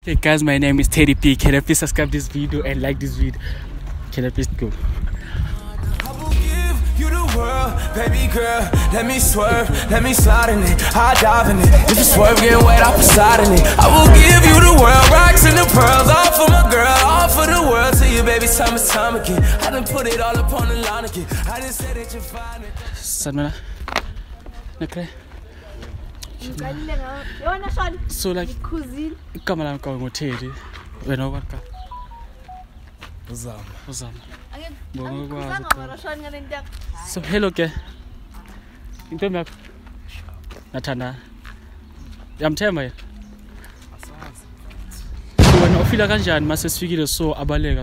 Hey guys, my name is Teddy P. Can I please subscribe this video and like this video? Can I please go? I will give you the world, baby girl. Let me swerve, let me slide in it. I dive in it. If you swerve, get wet, I'll beside in it. I will give you the world, rocks and the pearls. All for my girl, all for the world. To you, baby, time and time again. I done put it all upon the line again. I just said that you're fine. Sanwana. Okay. So like igama lami ka ngoThedi wena wakha uzama so hello ke intombi yakho nathanda yamthemba yena wena ufila kanjani mase sifikile so abaleka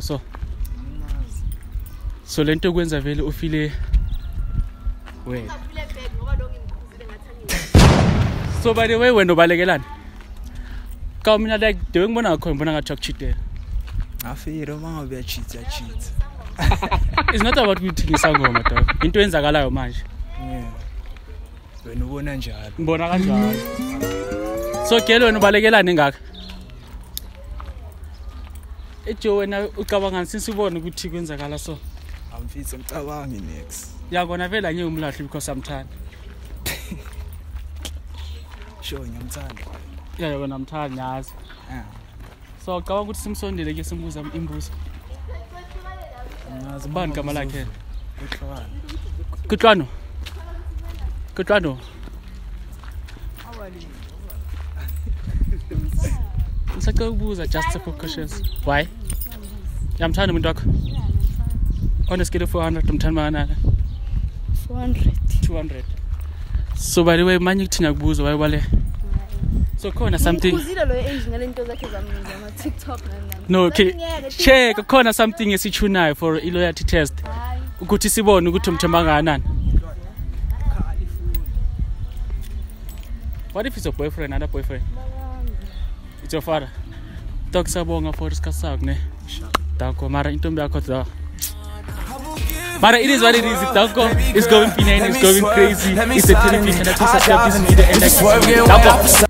so lento kwenza vele ufile wena. So by the way, when nobalekelani, ka mina like doing bona akho ngibona ngathi akucheat. Afiro manje uya cheat. It's not about ukuthingisa ngoma dog. Into enzakalayo manje. Yeah. Wena ubona njalo. Ngibona kanjalo. So ke wena ubalekelani ngaka? Ejo wena ucabanga since ubona ukuthi kwenzakala so. Amfitsi ngicabangi next. Yakona vela nje umlahli because amthanda. Sure ngiyamthanda. Yeah, yona amthanda yazi. Yeah. So cabanga ukuthi simsondele ke simbuza imbuzo. Ngazi bani igama lakhe? Kutlwana. Kutlwano. Ngisacela ukubuza just for questions. Why? Yamthanda umuntu wakho? On a scale of 400 umthanda manana? 200. So by the way, manje kuthina kubuza wayibale. So khona something. Uzile lo engineer into zakhe zama TikTok nani. No, okay. Check khona something esichunayo for loyalty test. Ukuthi sibone ukuthi umthemba kangakanani. What if it's a boyfriend, another boyfriend? It's your father. Talk sabonga for iskasako ne. Tako mara intombi yakho da. But it is what it is. It's going finane, it's going crazy. It's a television. Can I please subscribe this video and like this video?